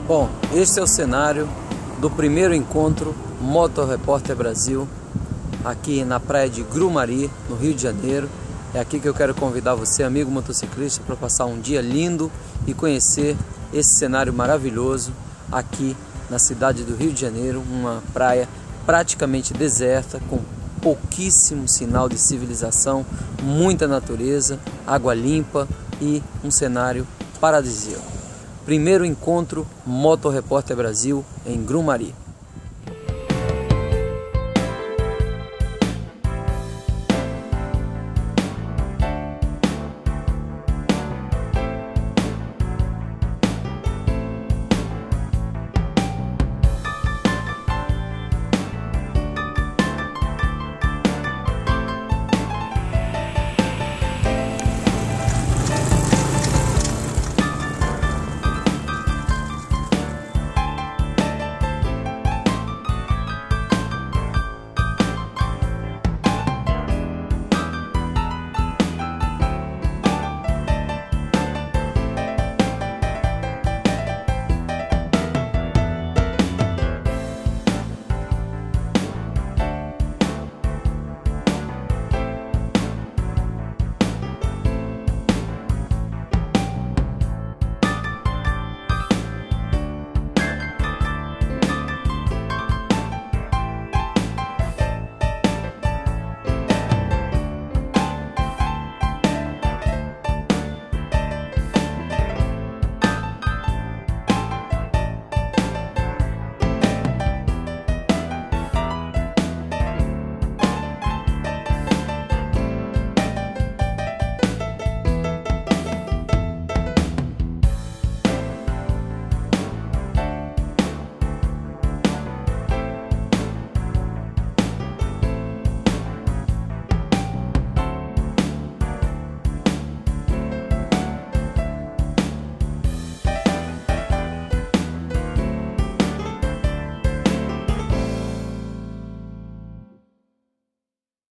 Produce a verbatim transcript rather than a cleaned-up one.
Bom, este é o cenário do primeiro encontro Moto Repórter Brasil, aqui na praia de Grumari, no Rio de Janeiro. É aqui que eu quero convidar você, amigo motociclista, para passar um dia lindo e conhecer esse cenário maravilhoso aqui na cidade do Rio de Janeiro, uma praia praticamente deserta, com pouquíssimo sinal de civilização, muita natureza, água limpa e um cenário paradisíaco. Primeiro encontro Moto Repórter Brasil em Grumari.